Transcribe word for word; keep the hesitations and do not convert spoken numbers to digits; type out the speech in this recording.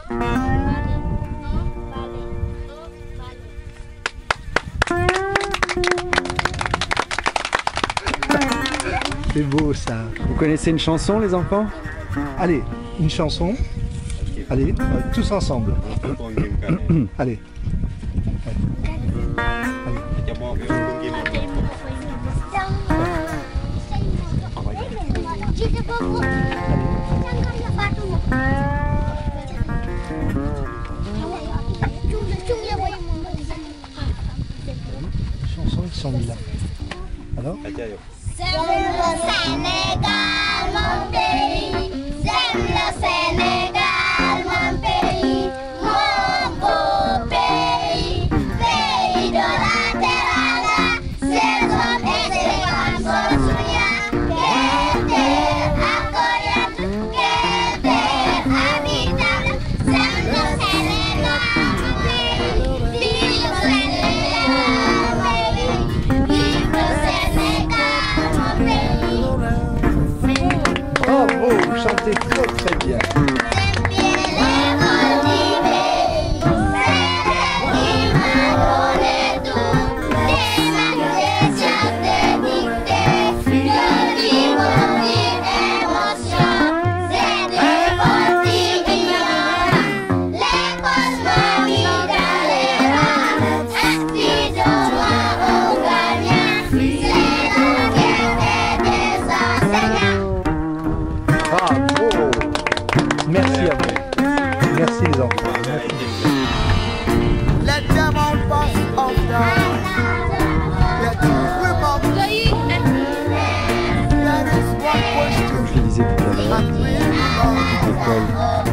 C'est beau ça. Vous connaissez une chanson les enfants? Allez, une chanson. Allez, tous ensemble. Allez. Chanson qui sont mis là. Alors? J'aime le Sénégal, mon pays. J'aime le Sénégal, mon pays. Mon beau pays. Pays de la teranga. Ses hommes et ses femmes sont souriants. Quelle terre accueillante, quelle terre habitable. J'aime le Sénégal, mon pays. Vive le Sénégal, mon pays. Vive le Sénégal. Bravo, vous chantez très très bien. Merci à vous. Merci les enfants. Let them all pass off down. Let them remember. That is one question. Je le disais tout à l'heure, And we are l'école